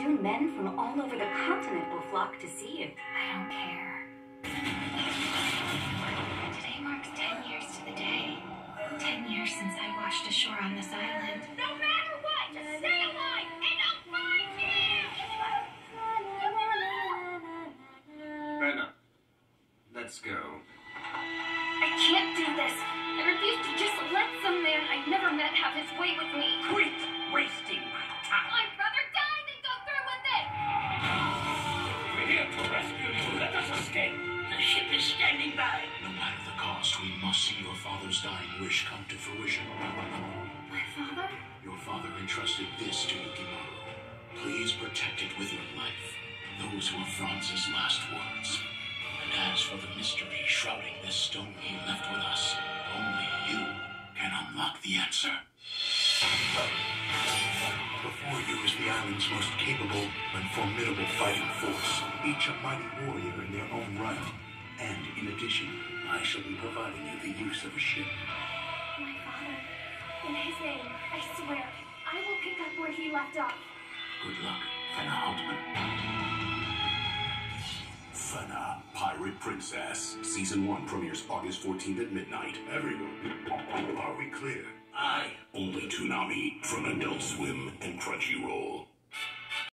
Soon men from all over the continent will flock to see you. I don't care. Today marks 10 years to the day. 10 years since I washed ashore on this island. No matter what, just stay alive and I'll find you! Fenna, let's go. I can't do this. I refuse to just let some man I never met have his way with me. Quit wasting my time. I'd rather die than go through with it! We're here to rescue you. Let us escape. The ship is standing by. No matter the cost, we must see your father's dying wish come to fruition. My father? Your father entrusted this to Yukimaro. Please protect it with your life. Those were Franz's last words. And as for the mystery shrouding this stone he left with us, only you can unlock the answer. Before you is the island's most capable and formidable fighting force, each a mighty warrior in their own right. And in addition, I shall be providing you the use of a ship. My father. In his name, I swear, I will pick up where he left off. Good luck, Fenna Hauptmann. Fenna, Pirate Princess. Season 1 premieres August 14th at midnight. Everyone, are we clear? Aye. Only Toonami from Adult Swim and Crunchyroll.